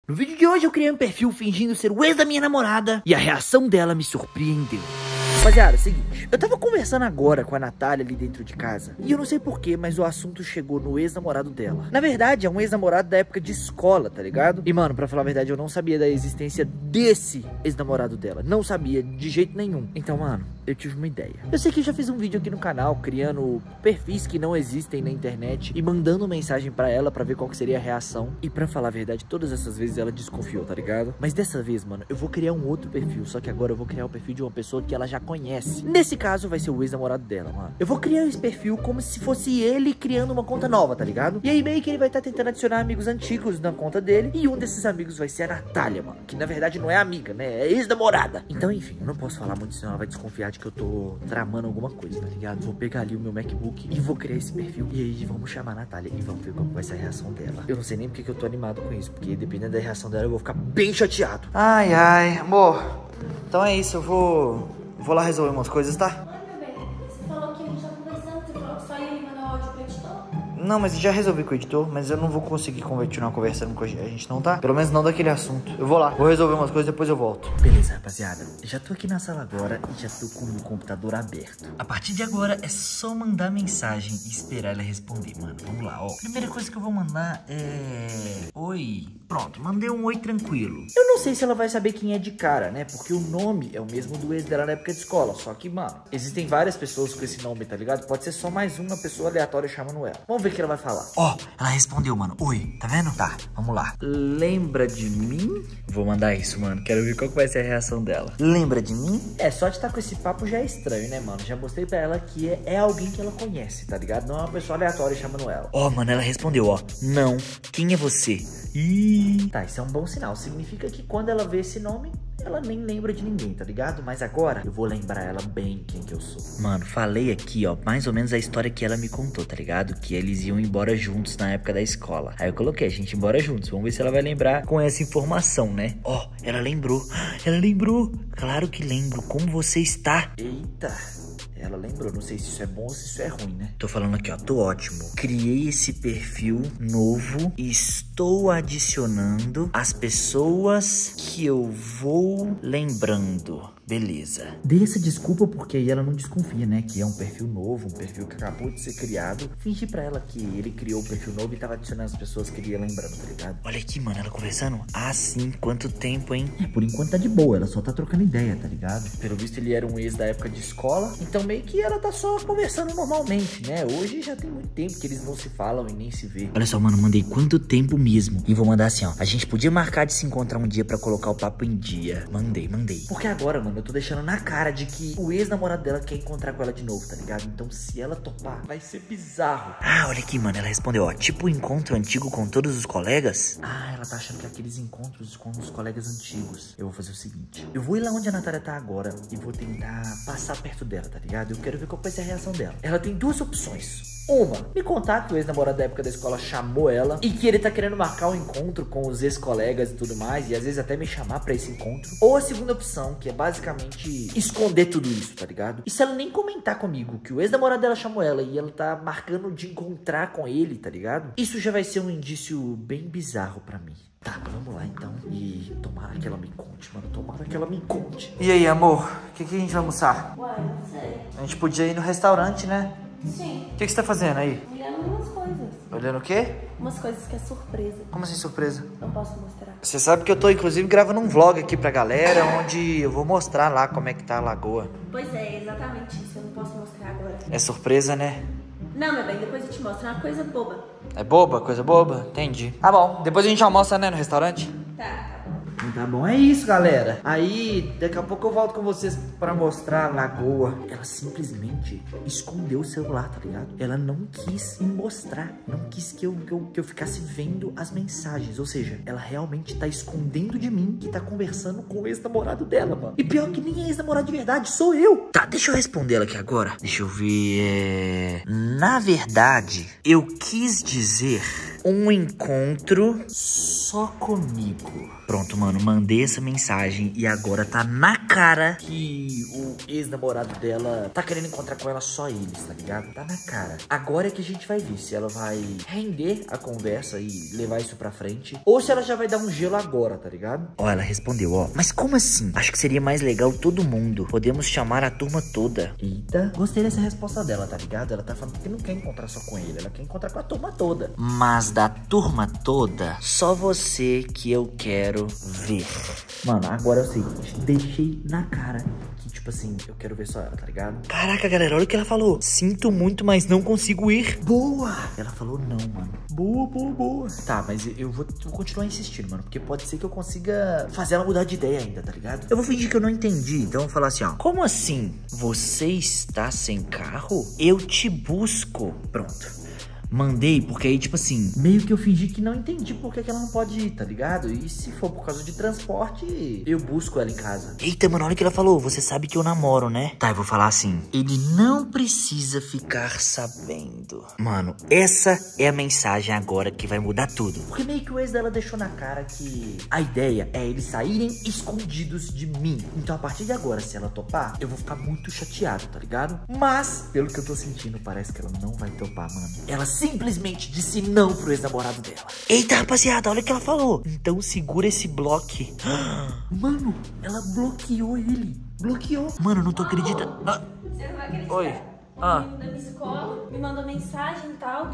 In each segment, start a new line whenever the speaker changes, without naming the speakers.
No vídeo de hoje eu criei um perfil fingindo ser o ex da minha namorada e a reação dela me surpreendeu. Rapaziada, é o seguinte, eu tava conversando agora com a Natália ali dentro de casa e eu não sei porquê, mas o assunto chegou no ex-namorado dela. Na verdade, é um ex-namorado da época de escola, tá ligado? E mano, pra falar a verdade, eu não sabia da existência desse ex-namorado dela. Não sabia de jeito nenhum. Então, mano, eu tive uma ideia. Eu sei que eu já fiz um vídeo aqui no canal criando perfis que não existem na internet e mandando mensagem pra ela pra ver qual que seria a reação. E pra falar a verdade, todas essas vezes ela desconfiou, tá ligado? Mas dessa vez, mano, eu vou criar um outro perfil. Só que agora eu vou criar o perfil de uma pessoa que ela já conhece. Nesse caso, vai ser o ex-namorado dela, mano. Eu vou criar esse perfil como se fosse ele criando uma conta nova, tá ligado? E aí meio que ele vai estar tentando adicionar amigos antigos na conta dele. E um desses amigos vai ser a Natália, mano. Que na verdade não é amiga, né? É ex-namorada. Então, enfim, eu não posso falar muito, senão ela vai desconfiar de que eu tô tramando alguma coisa, tá ligado? Vou pegar ali o meu MacBook e vou criar esse perfil. E aí vamos chamar a Natália e vamos ver qual vai ser a reação dela. Eu não sei nem porque que eu tô animado com isso, porque dependendo da reação dela eu vou ficar bem chateado. Ai, ai, amor. Então é isso, eu vou lá resolver umas coisas, tá?
Oi, meu bem. Você falou que a gente tá conversando, você falou que só ia me mandar áudio pro editor?
Não, mas já resolvi com o editor, mas eu não vou conseguir continuar conversando com a gente não, tá? Pelo menos não daquele assunto. Eu vou lá, vou resolver umas coisas, depois eu volto. Beleza, rapaziada. Já tô aqui na sala agora e já tô com o meu computador aberto. A partir de agora é só mandar mensagem e esperar ela responder, mano. Vamos lá, ó. Primeira coisa que eu vou mandar é... Oi. Pronto, mandei um oi tranquilo. Eu não sei se ela vai saber quem é de cara, né? Porque o nome é o mesmo do ex dela na época de escola. Só que, mano, existem várias pessoas com esse nome, tá ligado? Pode ser só mais uma pessoa aleatória chamando ela. Vamos ver o que ela vai falar. Ó, ela respondeu, mano. Oi, tá vendo? Tá, vamos lá. Lembra de mim? Vou mandar isso, mano. Quero ver qual que vai ser a reação dela. Lembra de mim? É, só de estar com esse papo já é estranho, né, mano? Já mostrei pra ela que é alguém que ela conhece, tá ligado? Não é uma pessoa aleatória chamando ela. Ó, mano, ela respondeu, ó. Não. Quem é você? Ih. Tá, isso é um bom sinal. Significa que quando ela vê esse nome, ela nem lembra de ninguém, tá ligado? Mas agora eu vou lembrar ela bem quem que eu sou. Mano, falei aqui, ó, mais ou menos a história que ela me contou, tá ligado? Que eles iam embora juntos na época da escola. Aí eu coloquei, a gente ia embora juntos. Vamos ver se ela vai lembrar com essa informação, né? Ó, ela lembrou. Ela lembrou. Claro que lembro. Como você está? Eita. Ela lembrou, não sei se isso é bom ou se isso é ruim, né? Tô falando aqui, ó, tô ótimo. Criei esse perfil novo e estou adicionando as pessoas que eu vou lembrando. Beleza. Dei essa desculpa porque aí ela não desconfia, né? Que é um perfil novo, um perfil que acabou de ser criado. Fingi pra ela que ele criou o perfil novo e tava adicionando as pessoas que ele ia lembrando, tá ligado? Olha aqui, mano, ela conversando. Ah, sim, quanto tempo, hein? É, por enquanto tá de boa, ela só tá trocando ideia, tá ligado? Pelo visto ele era um ex da época de escola, então meio que ela tá só conversando normalmente, né? Hoje já tem muito tempo que eles não se falam e nem se vê. Olha só, mano, mandei quanto tempo mesmo. E vou mandar assim, ó. A gente podia marcar de se encontrar um dia pra colocar o papo em dia. Mandei. Porque agora, mano, eu tô deixando na cara de que o ex-namorado dela quer encontrar com ela de novo, tá ligado? Então se ela topar, vai ser bizarro. Ah, olha aqui, mano, ela respondeu, ó. Tipo um encontro antigo com todos os colegas? Ah, ela tá achando que é aqueles encontros com os colegas antigos. Eu vou fazer o seguinte. Eu vou ir lá onde a Natália tá agora e vou tentar passar perto dela, tá ligado? Eu quero ver qual vai ser a reação dela. Ela tem duas opções. Uma, me contar que o ex-namorado da época da escola chamou ela e que ele tá querendo marcar um encontro com os ex-colegas e tudo mais, e às vezes até me chamar pra esse encontro. Ou a segunda opção, que é basicamente esconder tudo isso, tá ligado? E se ela nem comentar comigo que o ex-namorado dela chamou ela e ela tá marcando de encontrar com ele, tá ligado? Isso já vai ser um indício bem bizarro pra mim. Tá, vamos lá então. E tomara que ela me conte, mano. Tomara que ela me conte. E aí, amor? O que a gente vai almoçar?
Uai, não sei.
A gente podia ir no restaurante, né?
Sim.
O que você tá fazendo aí?
Olhando umas coisas.
Olhando o quê?
Umas coisas que é surpresa.
Como assim surpresa?
Não posso mostrar.
Você sabe que eu tô inclusive gravando um vlog aqui pra galera, onde eu vou mostrar lá como é que tá a lagoa.
Pois é, exatamente isso. Eu não posso mostrar agora.
É surpresa, né?
Não, meu bem, depois eu te mostro. É uma coisa boba.
É boba? Coisa boba? Entendi. Tá bom, depois a gente almoça, né, no restaurante?
Tá bom.
Tá bom, é isso, galera. Aí, daqui a pouco eu volto com vocês pra mostrar a lagoa. Ela simplesmente escondeu o celular, tá ligado? Ela não quis me mostrar. Não quis que eu ficasse vendo as mensagens. Ou seja, ela realmente tá escondendo de mim que tá conversando com o ex-namorado dela, mano. E pior que nem é ex-namorado de verdade, sou eu. Tá, deixa eu responder ela aqui agora. Deixa eu ver. Na verdade, eu quis dizer Um encontro só comigo. Pronto, mano, mandei essa mensagem e agora tá na cara que o ex-namorado dela tá querendo encontrar com ela só eles, tá ligado? Tá na cara. Agora é que a gente vai ver se ela vai render a conversa e levar isso pra frente, ou se ela já vai dar um gelo agora, tá ligado? Ó, ela respondeu, ó. Mas como assim? Acho que seria mais legal todo mundo. Podemos chamar a turma toda. Eita. Gostei dessa resposta dela, tá ligado? Ela tá falando que não quer encontrar só com ele, ela quer encontrar com a turma toda. Mas da turma toda, só você que eu quero ver. Mano, agora é o seguinte, deixei na cara que, tipo assim, eu quero ver só ela, tá ligado? Caraca, galera, olha o que ela falou. Sinto muito, mas não consigo ir. Boa! Ela falou não, mano. Boa, boa, boa. Tá, mas eu vou continuar insistindo, mano, porque pode ser que eu consiga fazer ela mudar de ideia ainda, tá ligado? Eu vou fingir que eu não entendi, então eu vou falar assim, ó. Como assim? Você está sem carro? Eu te busco. Pronto. Mandei, porque aí, tipo assim, meio que eu fingi que não entendi por que ela não pode ir, tá ligado? E se for por causa de transporte, eu busco ela em casa. Eita, mano, olha o que ela falou. Você sabe que eu namoro, né? Tá, eu vou falar assim. Ele não precisa ficar sabendo. Mano, essa é a mensagem agora que vai mudar tudo. Porque meio que o ex dela deixou na cara que a ideia é eles saírem escondidos de mim. Então, a partir de agora, se ela topar, eu vou ficar muito chateado, tá ligado? Mas, pelo que eu tô sentindo, parece que ela não vai topar, mano. Ela simplesmente disse não pro ex-namorado dela. Eita, rapaziada, olha o que ela falou. Então segura esse bloco. Mano, ela bloqueou ele. Bloqueou. Mano, eu não tô acreditando.
Você não vai acreditar.
Oi.
O menino da minha escola me mandou mensagem e tal.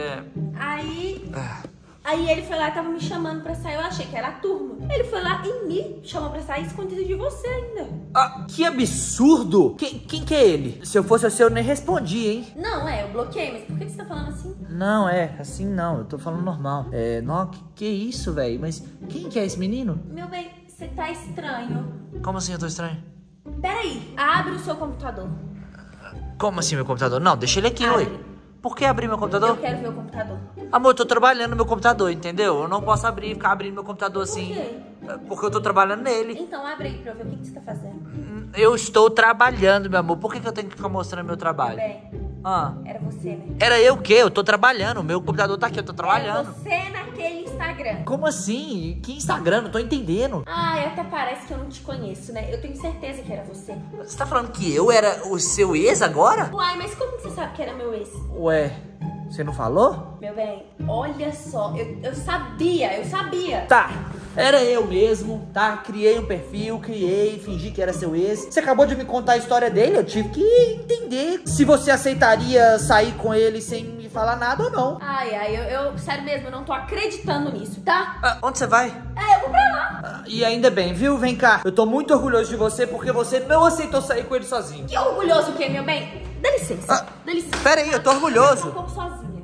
Aí ele foi lá e tava me chamando pra sair. Eu achei que era a turma. Ele foi lá e me chamou pra sair escondido de você ainda.
Ah, que absurdo. Quem que é ele? Se eu fosse você, eu nem respondi, hein?
Não, eu bloqueei. Mas por que você tá falando assim?
Não, assim não. Eu tô falando normal. Não, que isso, velho? Mas quem que é esse menino?
Meu bem, você tá estranho.
Como assim eu tô estranho?
Peraí, abre o seu computador.
Como assim meu computador? Não, deixa ele aqui, ué. Por que abrir meu computador?
Eu quero ver o computador.
Amor, eu tô trabalhando no meu computador, entendeu? Eu não posso ficar abrindo meu computador assim.
Por quê?
Porque eu tô trabalhando nele.
Então abre aí pra eu ver o que você tá fazendo.
Eu estou trabalhando, meu amor. Por que eu tenho que ficar mostrando meu trabalho?
Bem, era você, né?
Era eu o quê? Eu tô trabalhando. O meu computador tá aqui, eu tô trabalhando.
Era você naquele Instagram.
Como assim? Que Instagram? Não tô entendendo.
Até parece que eu não te conheço, né? Eu tenho certeza que era você.
Você tá falando que eu era o seu ex agora?
Uai, mas como você sabe que era meu ex?
Ué, você não falou?
Meu bem, olha só, eu sabia.
Tá, era eu mesmo, tá? Criei um perfil, fingi que era seu ex. Você acabou de me contar a história dele, eu tive que entender se você aceitaria sair com ele sem me falar nada ou não.
Eu sério mesmo, eu não tô acreditando nisso, tá?
Onde você vai?
Eu vou pra lá.
E ainda bem, viu? Vem cá, eu tô muito orgulhoso de você porque você não aceitou sair com ele sozinho.
Que orgulhoso o quê, meu bem? Dá licença, dá licença.
Pera aí, eu tô orgulhoso.
Eu tô um pouco sozinha.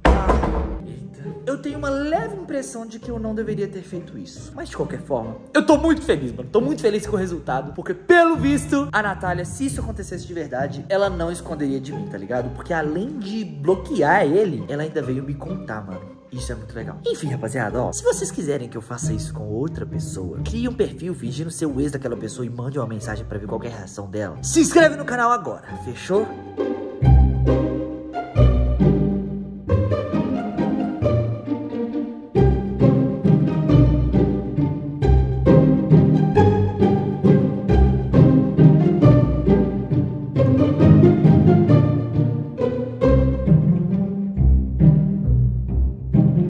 Eu tenho uma leve impressão de que eu não deveria ter feito isso. Mas de qualquer forma, eu tô muito feliz, mano. Tô muito feliz com o resultado. Porque pelo visto, a Natália, se isso acontecesse de verdade, ela não esconderia de mim, tá ligado? Porque além de bloquear ele, ela ainda veio me contar, mano. Isso é muito legal. Enfim, rapaziada, ó. Se vocês quiserem que eu faça isso com outra pessoa, crie um perfil fingindo ser o ex daquela pessoa e mande uma mensagem pra ver qual é a reação dela. Se inscreve no canal agora, fechou?